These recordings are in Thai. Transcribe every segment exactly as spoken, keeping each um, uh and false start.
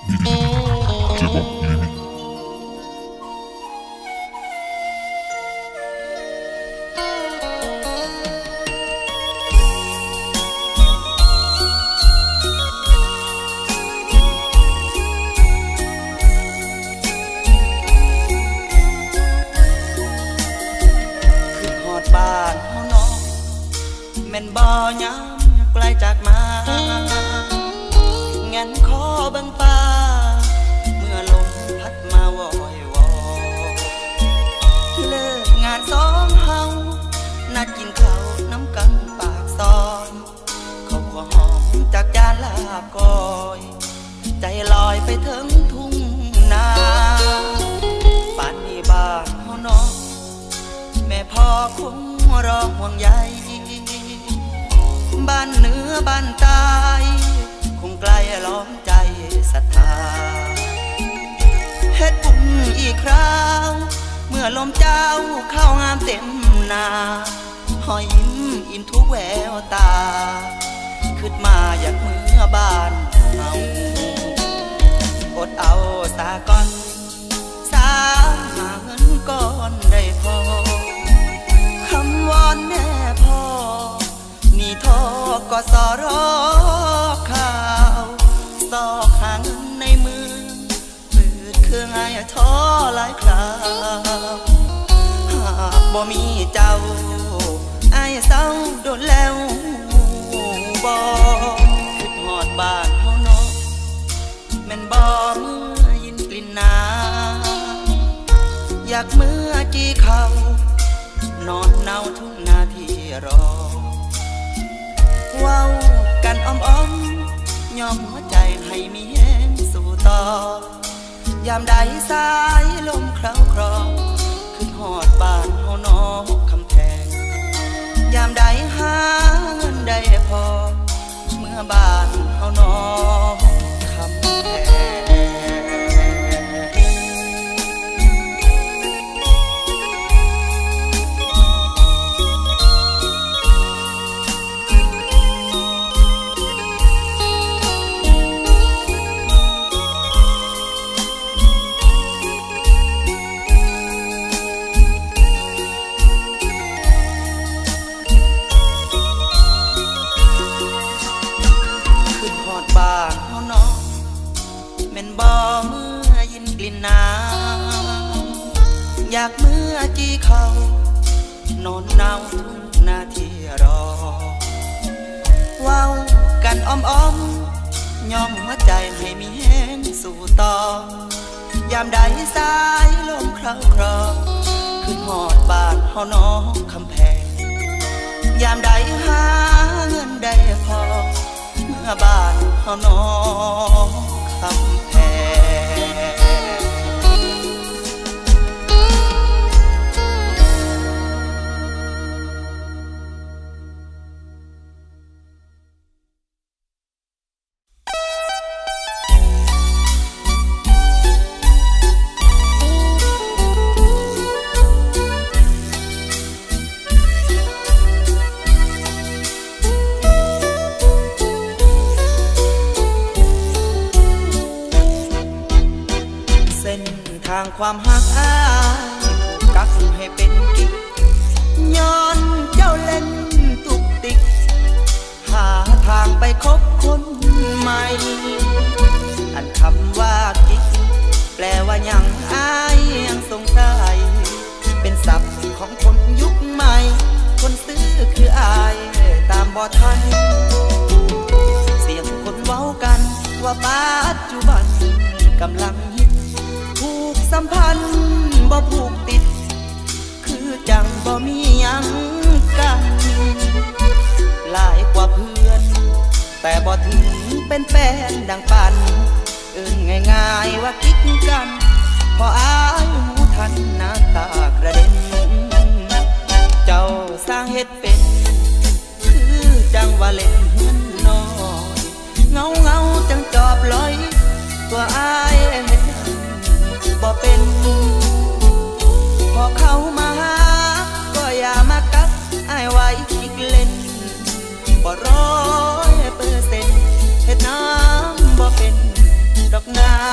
ความหักอ้ายกักให้เป็นกิ๊กย้อนเจ้าเล่นตุกติกหาทางไปคบคนใหม่อันคำว่ากิ๊กแปลว่ายังอ้ายยังสงสัยเป็นศัพท์ของคนยุคใหม่คนซื้อคืออ้ายตามบ่ทันเสียงคนเว้ากันว่าปัจจุบันกำลังผูกสัมพันธ์บ่ผูกติดคือจังบ่มีหยังกันหลายกว่าเพื่อนแต่บ่ถึงเป็นแฟนดังปันเอิ้นง่ายๆว่ากิ๊กกันพออายหูทันน้ำตากระเด็นเจ้าสร้างเฮ็ดเป็นคือจังว่าเล่นเฮือนน้อยเงาเงาจังจอบลอยตัวอายเฮ็ดบ่เป็นพอเข้ามาหาก็อย่ามากักอายไว้คิกเล่นบ่ร้อยเปอร์เซ็นต์เฮ็ดน้ำบ่เป็นดอกนา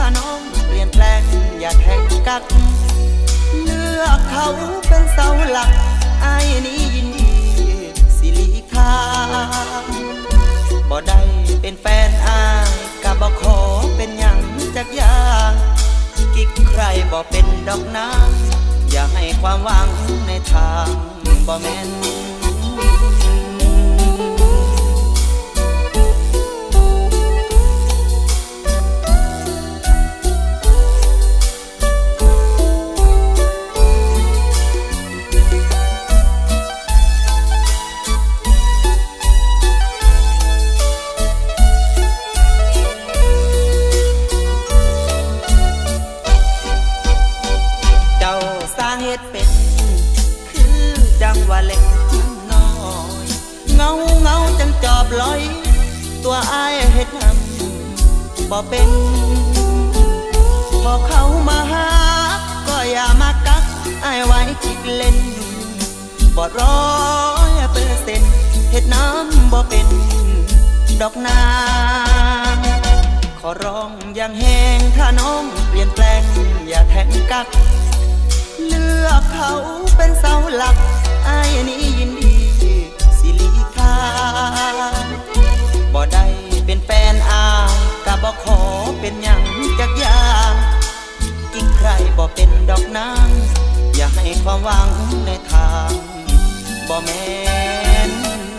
น้องเปลี่ยนแปลงอย่าแทงกักเลือกเขาเป็นเสาหลักไอ้นี้ยินดีสิลีทางบ่ได้เป็นแฟนอายก็บ่ขอเป็นหยังจักอย่างกิ๊กใครบ่เป็นดอกน้ำอย่าให้ความหวังในทางบ่แม่นว่าเล็กน้อยเงาเงาจังจอบลอยตัวอ้ายเฮ็ดทำบ่เป็นพอเขามาหาก็อย่ามากักอ้ายไว้คิดเล่นบ่ร้อยเปอร์เซ็นต์เฮ็ดน้ำบ่เป็นดอกนาขอร้องอย่างแห้งถ้าน้องเปลี่ยนแปลงอย่าแทงกักเลือกเขาเป็นเสาหลักไอ้นี้ยินดีสิลีทางบ่ได้เป็นแฟนอายก็บ่ขอเป็นหยังจักอย่างกิ๊กใครบ่เป็นดอกนางอย่าให้ความหวังในทางบ่แม่น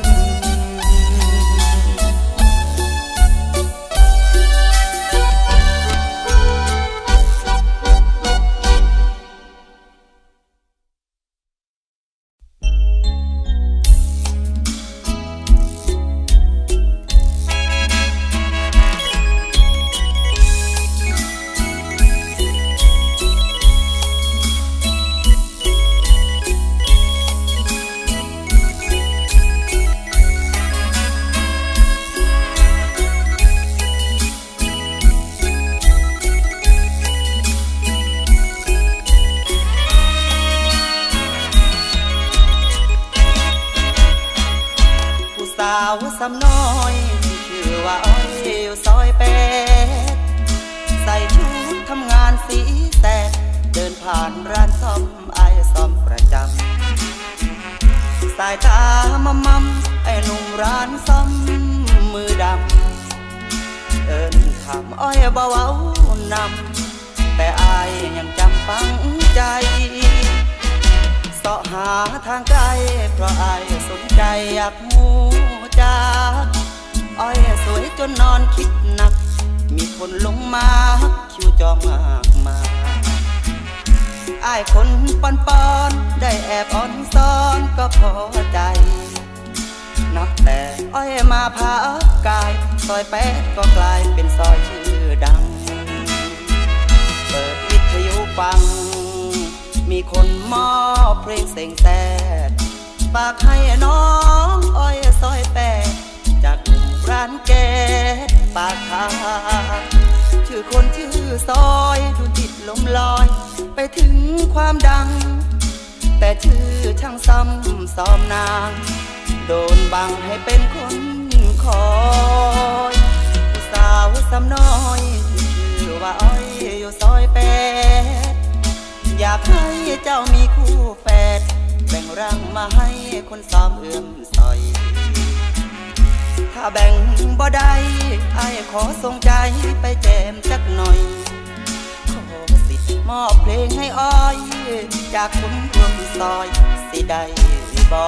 สาวสำน้อยชื่อว่าอ้อยอยู่ซอยแปดใส่ชุดทำงานสีแสดเดินผ่านร้านซ่อมไอ้ซ่อมประจำสายตามะมั่มไอ้หนุ่มร้านซ่อมมือดำเดินถามอ้อยเบาเว้านำแต่อ้ายยังจำฝังใจเสาะหาทางไกลเพราะอ้ายสนใจอยากหูจากอ้อยสวยจนนอนคิดหนักมีคนลงมาคิวจองมากมายอ้ายคนปอนปอนได้แอบอ่อนซ้อนก็พอใจนับแต่อ้อยมาพักกายซอยแปดก็กลายเป็นซอยชื่อดังเปิดวิทยุฟังมีคนมอบเพลงเสียงแสดฝากให้น้องอ้อยซอยแปดจากร้านแก๊สปากทางชื่อคนชื่อซอยดูติดลมลอยไปถึงความดังแต่ชื่อช่างซ้ำซ้อมนางโดนบังให้เป็นคนคอยผู้สาวซ้ำน้อยชื่อว่าอ้อยอยู่ซอยแปดอยากให้เจ้ามีคู่แฝดแบ่งร่างมาให้คนซ้อมเอื้อมซอยถ้าแบ่งบ่ได้ไอ้ขอส่งใจไปแจมจักหน่อยขอสิทธิ์มอบเพลงให้อ้อยจากคนร่วมซอยสิได้บ่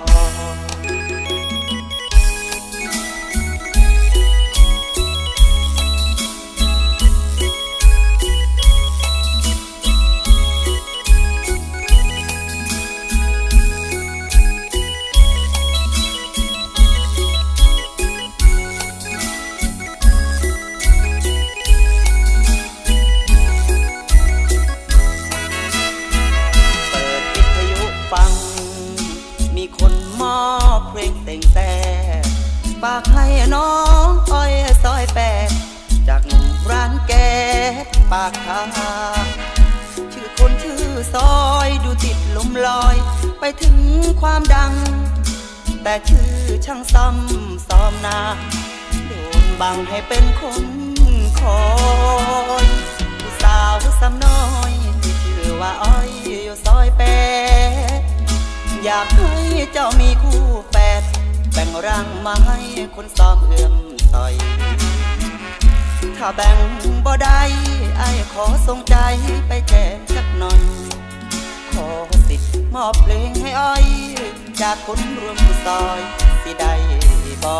ฝากให้น้องอ้อยซอยแปดจากหนุ่มร้านแก๊สปากทางชื่อคนชื่อซอยดูติดลมลอยไปถึงความดังแต่ชื่อช่างซ้ำซ้อมนาโดนบังให้เป็นคนคคอยผู้สาวซ้ำน้อยที่ชื่อว่าอ้อยอยู่ซอยแปดอยากให้เจ้ามีคู่แฝดแบ่งร่างมาให้คนซ้อมเอื้อมต่อยถ้าแบ่งบ่ได้ไอ้ขอส่งใจไปแทนสักหน่อยขอสิทธิ์มอบเพลงให้อ้อยจากคนรวมซอยสิได้บ่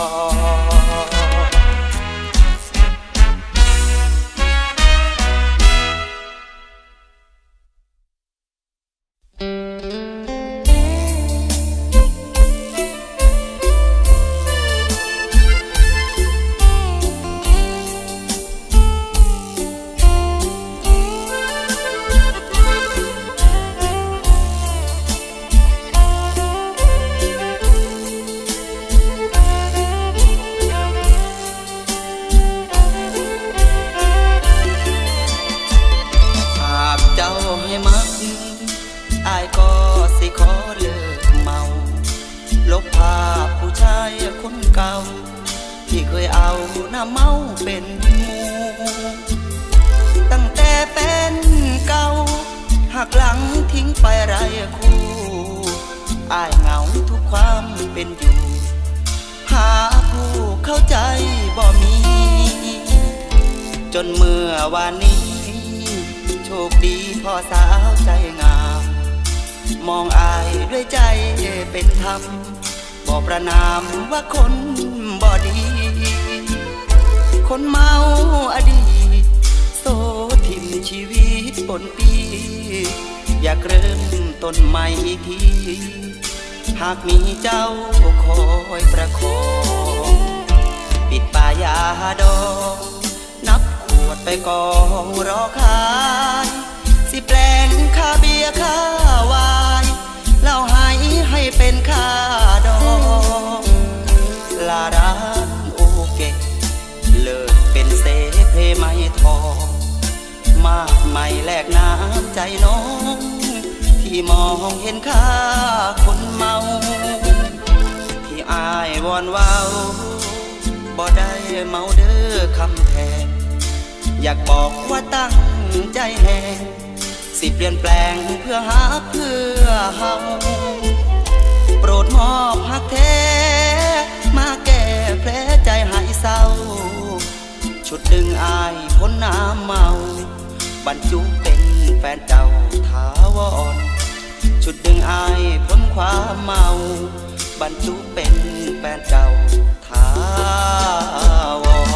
ที่เคยเอาหน้าเมาเป็นหมู่ตั้งแต่เป็นเก่าหักหลังทิ้งไปไรคู่อ้ายเหงาทุกความเป็นอยู่หาผู้เข้าใจบ่มีจนเมื่อวานนี้โชคดีพ่อสาวใจงามมองอ้ายด้วยใจเป็นธรรมบอกประนามว่าคนบ่ดีคนเมาอดีตโซทิมชีวิตบนปีอยากเริ่มต้นใหม่อีกทีหากมีเจ้าคอยประคองปิดป่ายาดองนับขวดไปกองรอขายสิแปลงค่าเบียร์ค่าวายเล่าให้ให้เป็นค่าดองลาร้านโอเกะเลิกเป็นเสเพไม้ทองมากไม่แลกน้ำใจน้องที่มองเห็นค่าคนเมาที่อาย วอนว้าวบ่ได้เมาเด้อคำแทนอยากบอกว่าตั้งใจแน่สิเปลี่ยนแปลงเพื่อหาเพื่อเฮาโปรดมอบหักแท้มาแก้แผลใจหายเศร้าชุดดึงอายพ้นน้ำเมาบรรจุเป็นแฟนเจ้าถาวรชุดดึงอายพ้นความเมาบรรจุเป็นแฟนเจ้าถาวร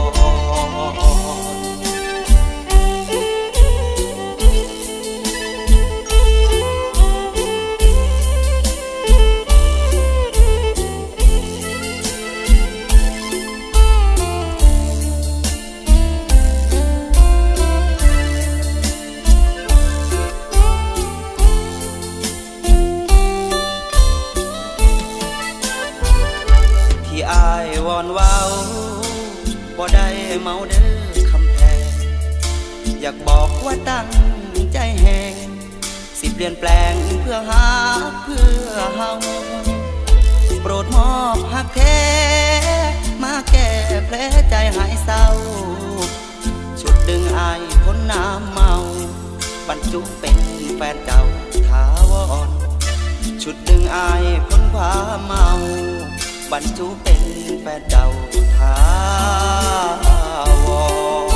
วอนว้าวบ่ได้เมาเด้อคำแพงอยากบอกว่าตั้งใจแหงสิเปลี่ยนแปลงเพื่อหาเพื่อเฮาโปรดมอบหักแท้มาแก้แผลใจหายเศร้าชุดดึงอายพ้นน้ำเมาบรรจุเป็นแฟนเจ้าถาวรชุดดึงอายพ้นความเมาบรรจุเป็นแฟนเจ้าถาวร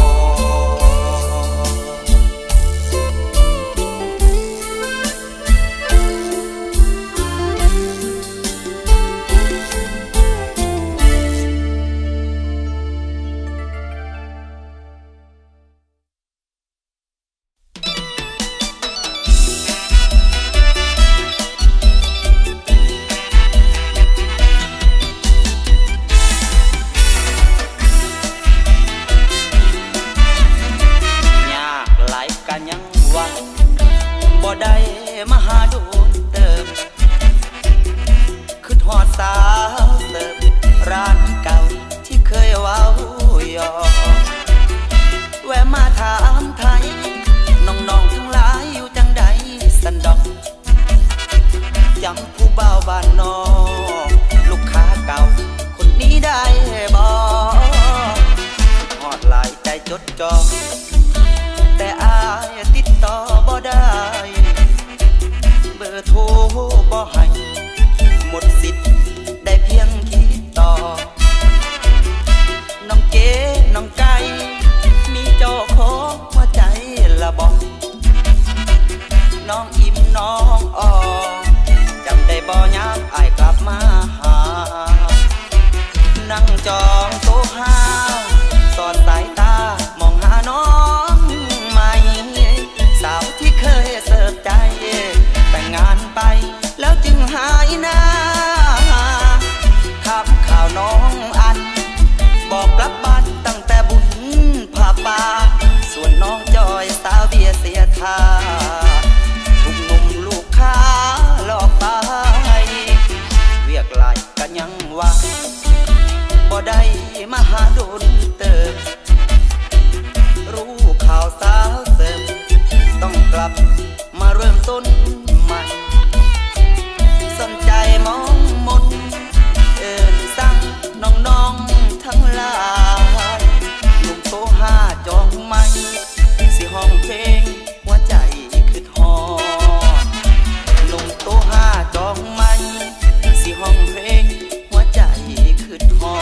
บ่ได้มาหาโดนเติมคือทอดสาวเติมร้านเก่าที่เคยเว้าหยอกแวะมาถามไทยน้องๆทั้งหลายอยู่จังใดสันดอกจำผู้บ่าวบ้านนอกลูกค้าเก่าคนนี้ได้บ่ทอดหลายใจจดจ่อแต่อายติดต่อบ่ได้เบอร์โทรบ่ให้หมดสิทธิ์ได้เพียงคิดต่อน้องเก๋น้องไก่มีเจ้าของหัวใจละบ่น้องอิ่มน้องอ่อจำได้บ่ยามอ้ายกลับมาหานั่งจองโต๊ะห้าสอดสายตามองหาน้องใหม่สาวที่เคยเสิร์ฟใจแต่งงานไปแล้วจึงหายหน้าถามข่าวน้องอันบอกกลับบ้านตั้งแต่บุญผ่าป่าส่วนน้องจอยสาวเบียเสียท่าทุกหนุ่มลูกค้าหลอกตายเวียกลายกันยังว่าบ่ได้มาหาโดนเติบรู้ข่าวสาวเสริมต้องกลับมาเริ่มต้นใหม่สนใจมองมนเอิ้นสั่งน้องๆทั้งหลายหนุ่มโตห้าจองไม่สิห้องเพลงหัวใจคือทอหนุ่มโตห้าจองไม่สิห้องเพลงหัวใจคือทอ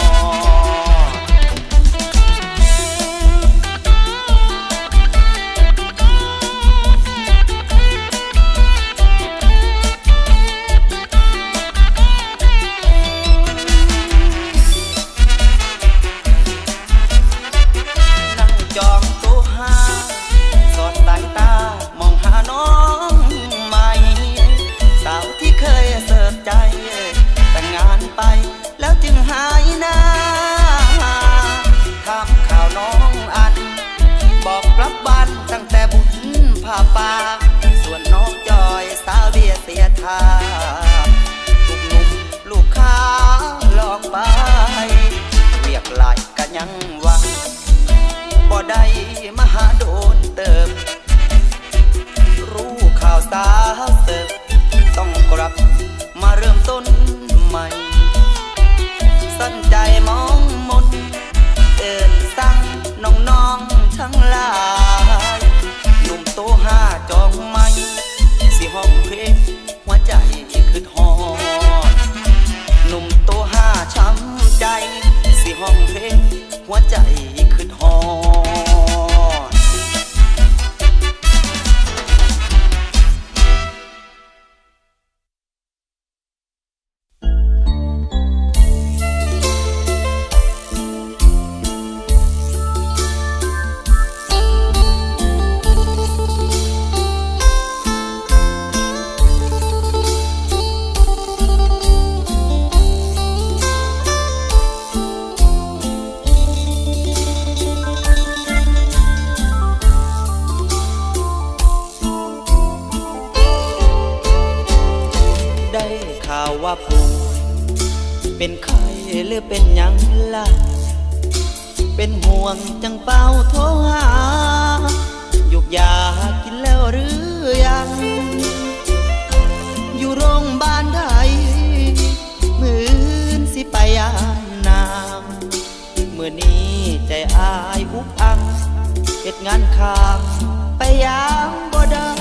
แล้วจึงหายหน้าถามข่าวน้องอันบอกกลับบ้านตั้งแต่บุญผ่าป่าส่วนน้องจอยสาวเบียเสียท่าทุกหนุ่มลูกค้าหลอกไปเรียกหลายกันยังว่าบ่ได้มาหาโดนเติบรู้ข่าวสาวเสิร์ฟต้องกลับมาเริ่มต้นใหม่สนใจมองมนเอิ้นสั่งน้องๆทั้งหลายหนุ่มโตห้าจองไม่สิห้องเพลงหัวใจคือทอหนุ่มโตห้าช้ำใจสิห้องเพลงหัวใจคือทอว่าป่วยเป็นไข้หรือเป็นยังล่ะเป็นห่วงจังเป้าโทรหาหยุกยากินแล้วหรือยังอยู่โรงพยาบาลใดมื้อสิไปยามนางมื้อนี้ใจอายอุบอังเฮ็ดงานค้างไปยามบ่ได้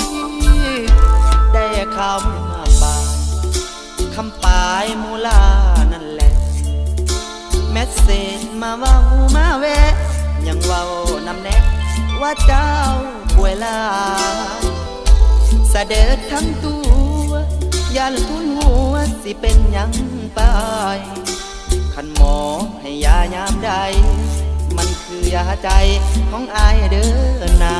ได้ข่าวมาป่าคำปลายมูลานั่นแหละแมสเซจมาเว้ามาแวะยังเว้านำแนะว่าเจ้าป่วยลาเสด็จทั้งตัวยันทุนหัวสิเป็นยังไปคันหมอให้ยายามใดมันคือยาใจของอายเด้อนา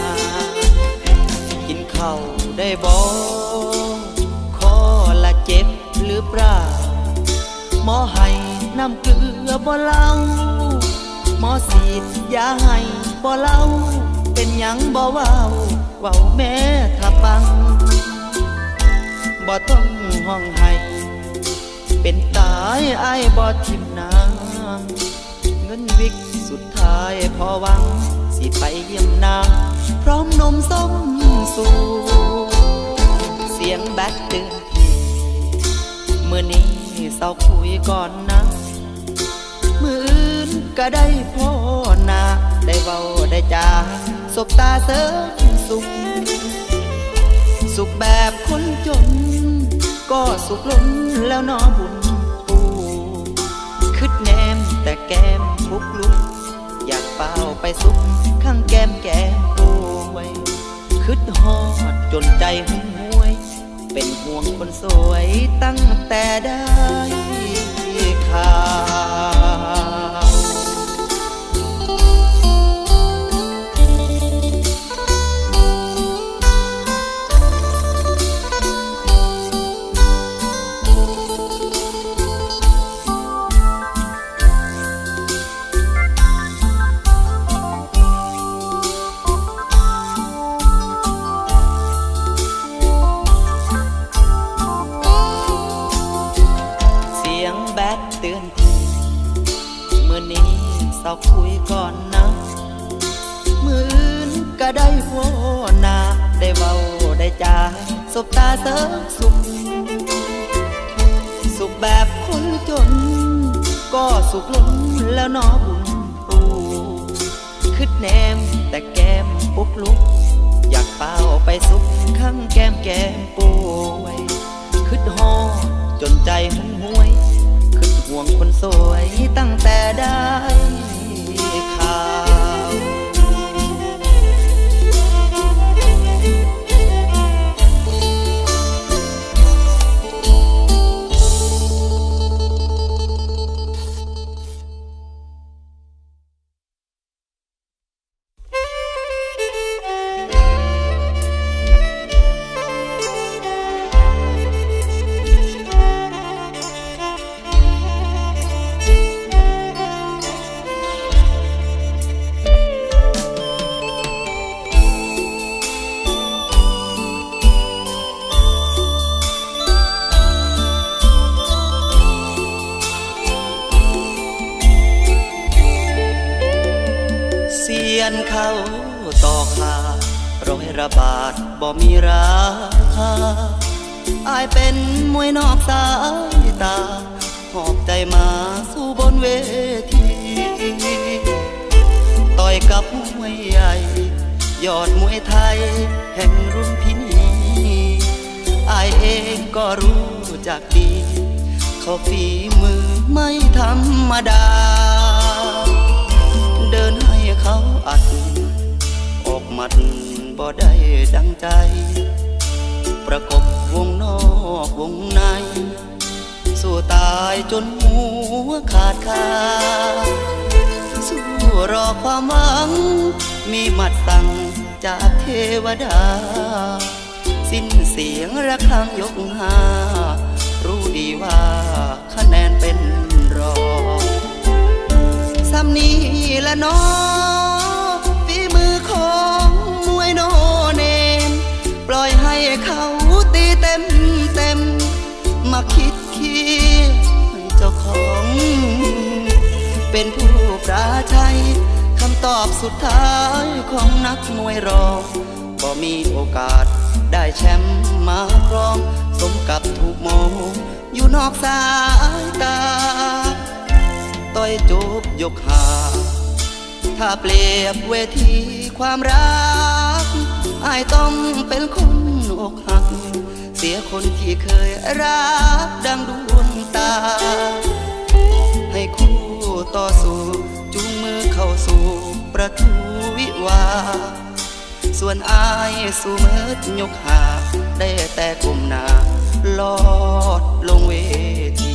กินข้าวได้บ่คอละเจ็บหรือเปล่าหมอให้น้ำเกลือบ่เล่าหมอสีดยาให้บ่เล่าเป็นหยังบ่เว้าเว้าแม่ถ้าฟังบ่ต้องห้องให้เป็นตายอายบ่ทิมนางเงินวิกสุดท้ายพอหวังสิไปเยี่ยมนางพร้อมนมส้มสูเสียงแบตเตือนพี่เมื่อนี้เศร้าคุยก่อนนะมื้ออื่นก็ได้พ่อนางได้เว้าได้จาสบตาเสริมสุขสุขแบบคนจนก็สุขล้นแล้วนอบุญปูคึดแนมแต่แก้มพุกลุกอยากเป่าไปสุขข้างแก้มแก้มป่วยคึดฮอดจนใจหุ่นหวยเป็นห่วงคนสวยตั้งแต่ได้ข่าวเศร้าคุยก่อนนะมืออื่นก็ได้โวนาได้เว้าได้จาสบตาเสริมสุขสุขแบบคนจนก็สุขล้นแล้วนอบุญปูคึดแนมแต่แก้มปุกลุกอยากเป่าไปสุขข้างแก้มแก้มป่วยคึดฮอจนใจหุ่นหวยคึดห่วงคนสวยตั้งแต่ได้ข่าวเขาต่อขาร้อยระบาทบ่มีราคาอายเป็นมวยนอกสายตาหอบใจมาสู้บนเวทีต่อยกับมวยใหญ่ยอดมวยไทยแห่งรุ่นพี่นี้อายเองก็รู้จักดีเขาฝีมือไม่ธรรมดาเดินให้เขาอัดออกหมัดบ่ได้ดังใจประกบวงนอกวงในสู้ตายจนหัวขาดคาสู้รอความหวังมีหมัดสั่งจากเทวดาสิ้นเสียงระฆังยกหารู้ดีว่าคะแนนเป็นรองซ้ำนี้ละน้องฝีมือของมวยโนเนมปล่อยให้เขาตีเต็มเต็มมาคิดคิดให้เจ้าของเป็นผู้ปราชัยคำตอบสุดท้ายของนักมวยรองบ่มีโอกาสได้แชมป์มาครองสมกับถูกมองอยู่นอกสายตาต่อยจบยกหาถ้าเปรียบเวทีความรักอายต้องเป็นคนอกหักเสียคนที่เคยรักดังดวงตาให้คู่ต่อสู้จูงมือเข้าสู่ประตูวิวาส่วนอายสู้มืดยกหาได้แต่ก้มหน้าลอดลงเวที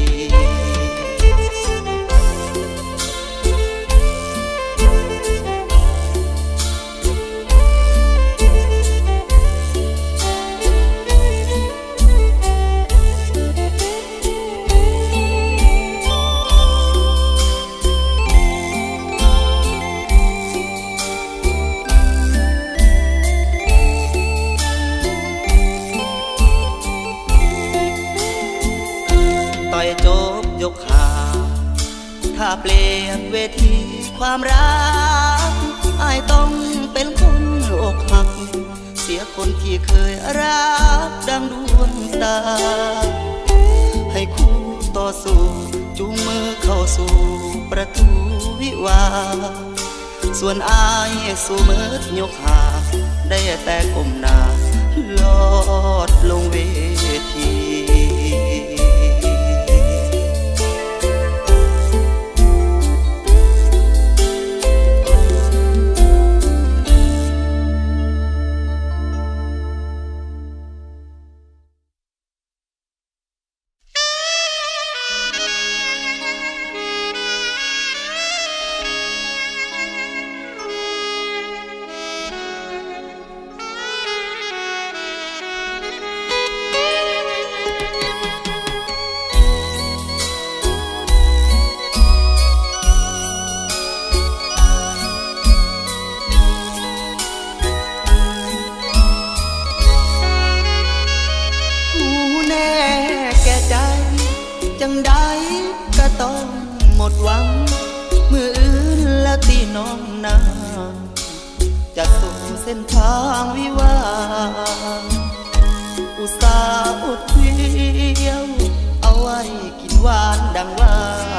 จบยกหาถ้าเปลี่ยนเวทีความรักอายต้องเป็นคนอกหักเสียคนที่เคยรักดังดวงตาให้คู่ต่อสู้จูงมือเข้าสู่ประตูวิวาส่วนอายสู้มืดยกหาได้แต่ก้มหน้าลอดลงเวทีจังใดก็ต้องหมดหวังมืออื่นแล้วตีน้องนาจะสู่เส้นทางวิวาอุตส่าห์อดเที่ยวเอาไว้กินหวานดังว่า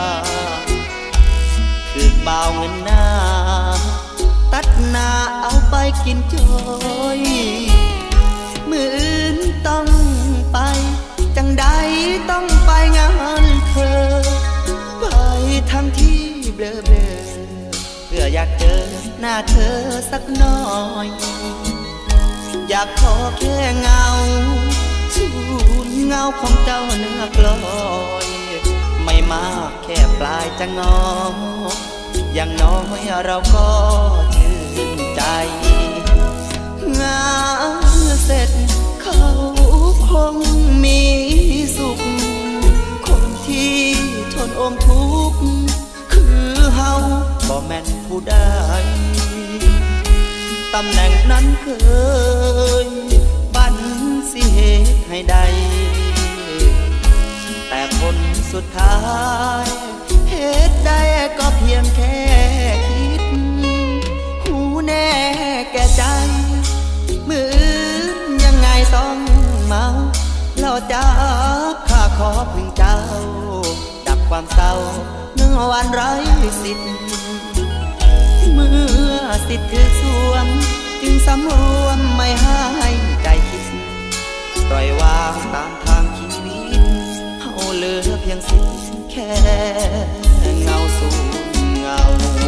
คือเบาเงินหน้าตัดหน้าเอาไปกินจอยมืออื่นต้องไปจังใดต้องไปงานเธอไปทั้งที่เบลอเบลอเพื่ออยากเจอหน้าเธอสักหน่อยอยากขอแค่เงาสูญเงาของเจ้าเนื้อกลอยไม่มากแค่ปลายจะงออย่างน้อยเราก็ชื่นใจงานเสร็จเขาคงมีสุขคนที่ทนอมทุกข์คือเฮาบ่แม่นผู้ใดตำแหน่งนั้นเคยบันสิเหตุให้ใดแต่คนสุดท้ายเหตุใดก็เพียงแค่คิดหูแน่แก่ใจมือยังไงต้องเมาเราจะข้าขอพึงเจ้าดับความเศร้าเมื่อวันไร้สิทธิ์เมื่อสิทธิ์คือส่วนจึงสำรวมไม่ให้ใจคิดปล่อยวางตามทางชีวิตเฮาเหลือเพียงสิทธิ์แค่เงาสู่เงา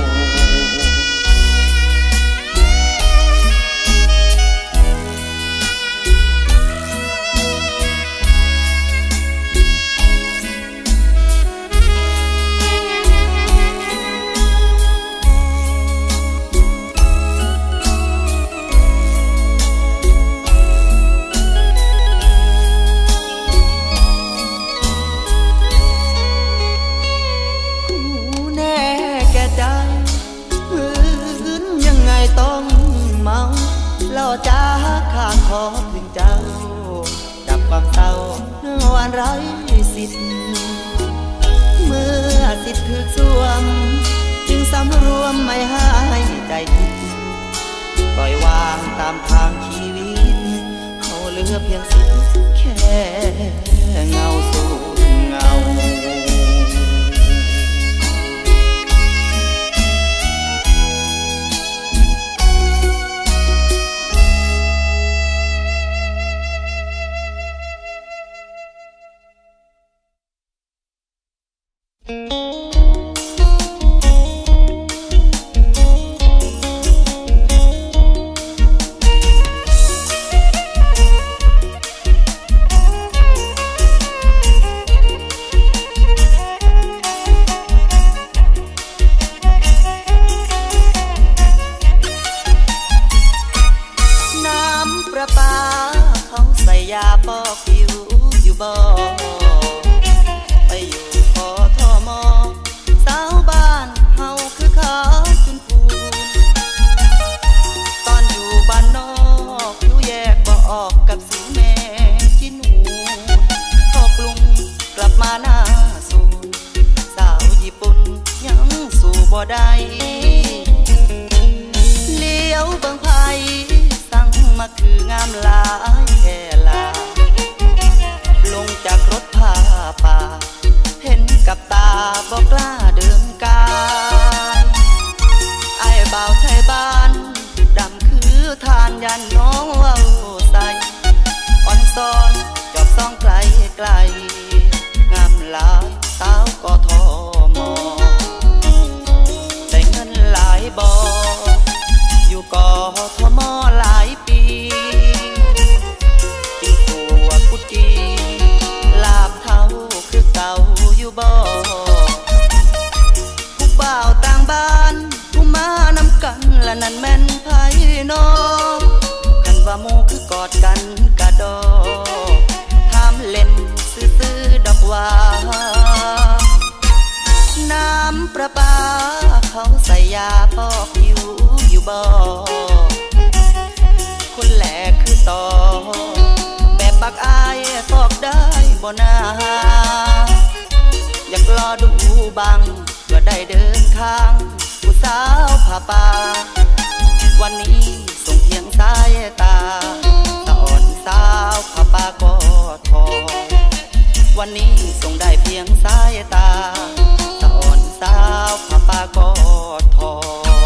เราจะข้าขอถึงเจ้าดับความเศร้าเมื่อวันไร้สิทธิ์เมื่อสิทธิ์ถูกสวมจึงสำรวมไม่ให้ใจคิดปล่อยวางตามทางชีวิตเขาเหลือเพียงสิทธิ์แค่เงาสู่เงาบไกลงามหลายสาวกทมได้เงินหลายบ่อยู่กทมหลายปีกินตัวกุจีลาบเท่าคือเก่าอยู่บ่ผู้บ่าวต่างบ้านผู้มานำกันละนั่นแม่นไผน้องกันว่าหมู่คือกอดกันกะดอถามเล่นซื่อๆดอกว่าน้ำประปาเขาใส่ยาพอกผิวอยู่บ่คนแหลกคือต่อแบบบักอายฟอกได้บ่นาอยากรอดูบังเพื่อได้เดินทางผู้สาวผ่าป่าวันนี้ส่งเพียงสายตาตะอ่อนสาวผ่าป่าก็ทอวันนี้ส่งได้เพียงสายตาตะอ่อนสาวผ่าป่าก็ทอ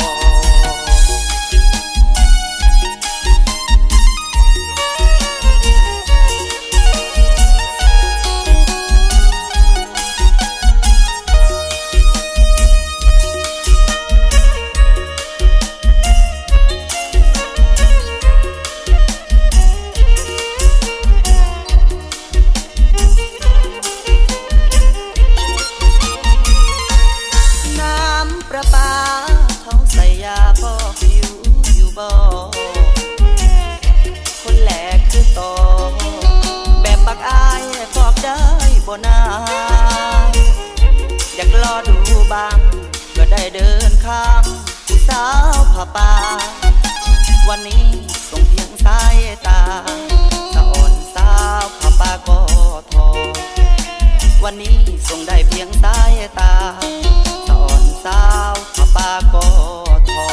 คนแหลกคือต่อแบบบักอายฟอกได้บ่นาอยากรอดูบ้างก็ได้เดินข้างผู้สาวผ่าป่าวันนี้ส่งเพียงสายตาตะอ่อนสาวผ่าป่าก็ทอวันนี้ส่งได้เพียงสายตาตะอ่อนสาวผ่าป่าก็ทอ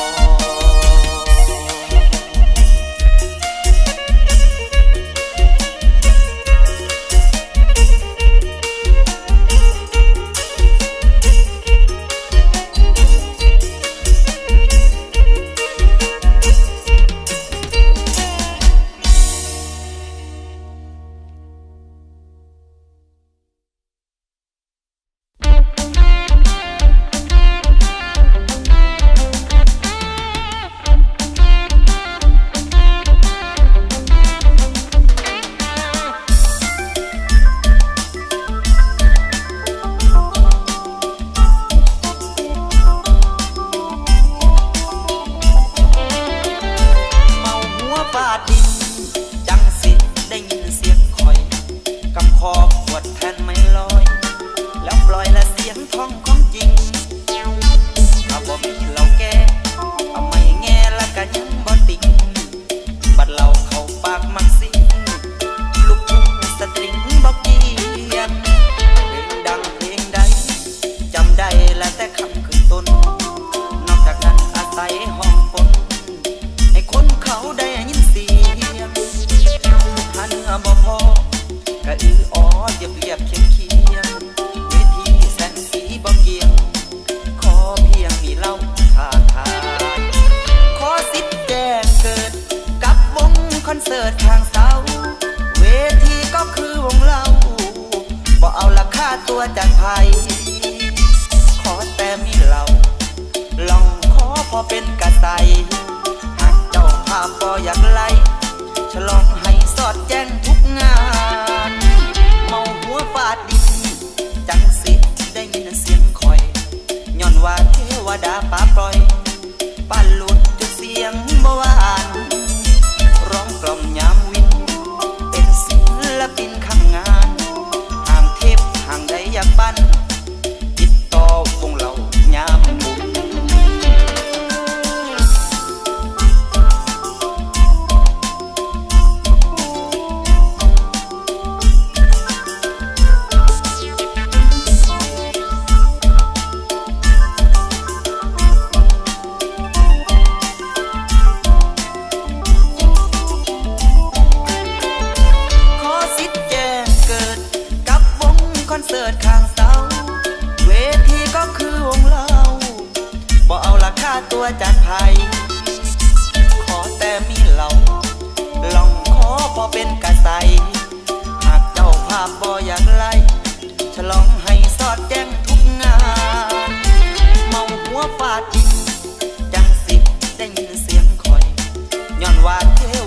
ตัวจากไผขอแต่มีเราลองขอพอเป็นกระใสหากเจ้าภาพบ่อย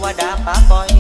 ดาป่าปล่อย